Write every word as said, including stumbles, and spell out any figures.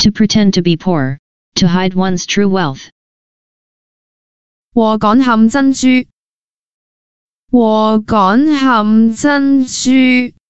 To pretend to be poor, to hide one's true wealth. 禾稈冚珍珠，禾稈冚珍珠。